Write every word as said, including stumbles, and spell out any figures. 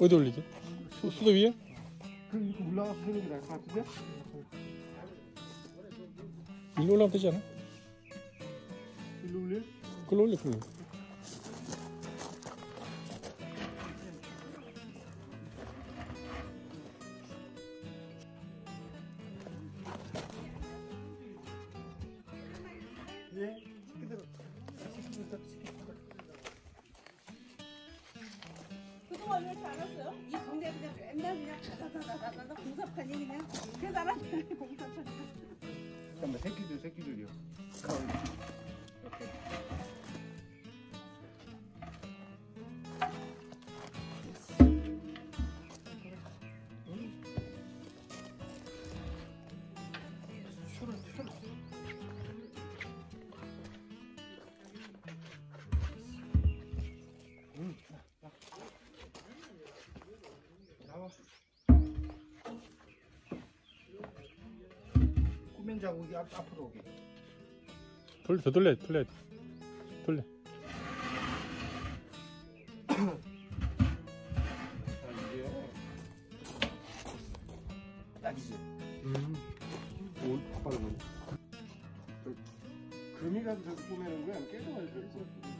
어디 올리게? 수, 수도 위에? 그럼 이렇게 올라가서 하는 게 나을 것 같은데? 일로 올라가면 되지 않아? 일로 올려? 그걸로 올려, 그걸로. 예? 그동안 왜 이렇게 안 왔어요? 이 동네 그냥 맨날 그냥 다다다다다다 공사판이 그냥 대단하네 공사판이. 잠깐만 새끼들 새끼들이요. 술을 술을 응. 나와. 꾸면 자국이 앞, 앞으로 오게. 돌려, 더 돌려, 돌려. 돌려. 자, 이게 딱이지. 음. 오, 바빠는 거네. 금이라도 저기 꾸미는 거야? 깨져가지고.